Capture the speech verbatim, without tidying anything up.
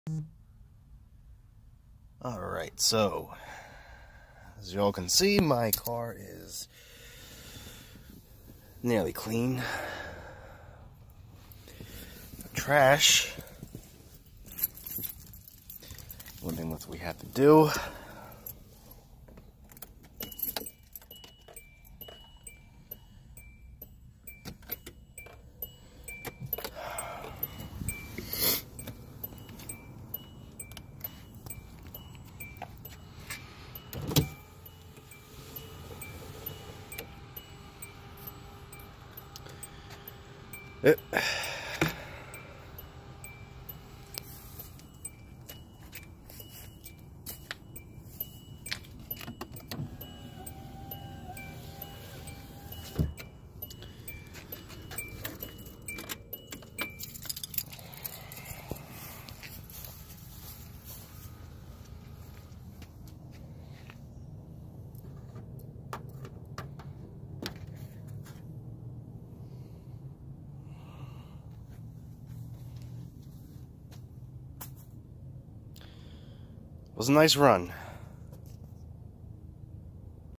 Alright, so as you all can see, my car is nearly clean. Trash. One thing that we have to do. It. Was a nice run.